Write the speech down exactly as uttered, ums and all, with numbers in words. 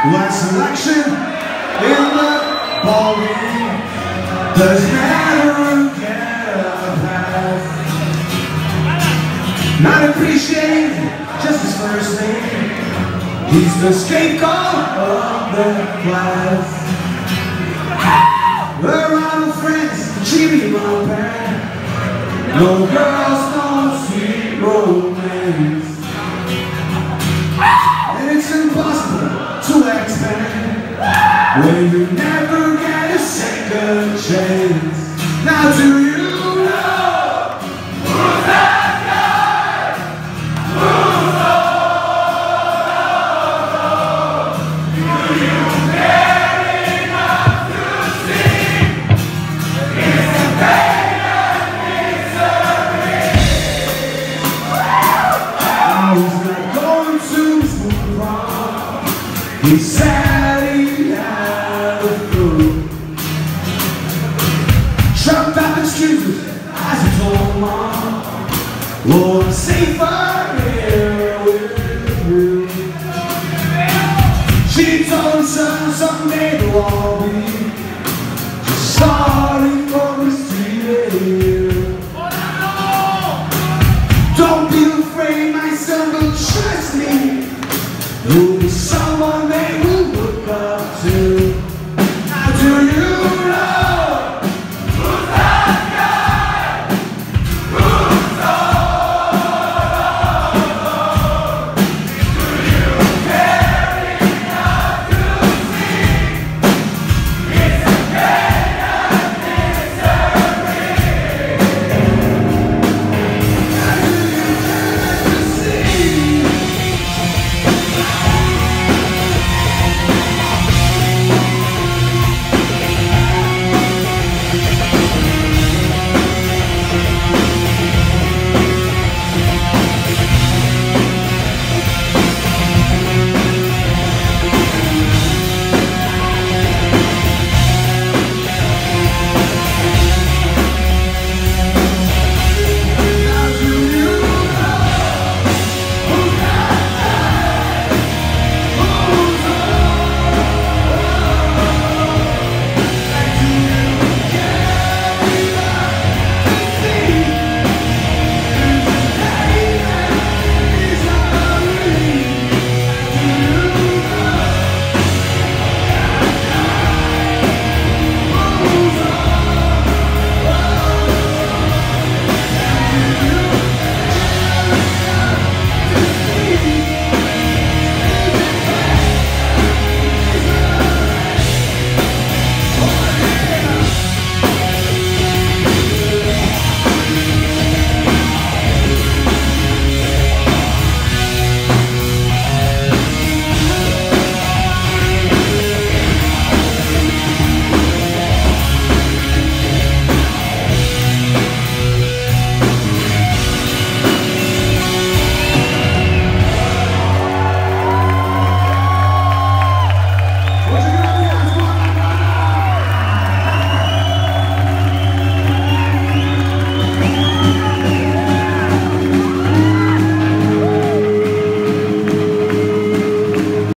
What selection in the ballgame doesn't matter who get a pass. Not appreciating just his first name. He's the scapegoat of the class. We're all friends, cheating on bad. No girls, no sweet romance. And it's impossible to expand when you never get a second chance. Now do you know who's that guy? Who's the do you care enough to see? It's the pain and misery. I was not going to move on. He said he had a fool. Trumped up excuses as he told Mom, oh, I'm safer here with you. She told him, son, someday they'll all be just starting from the street. Don't be afraid, my son, but trust me. You'll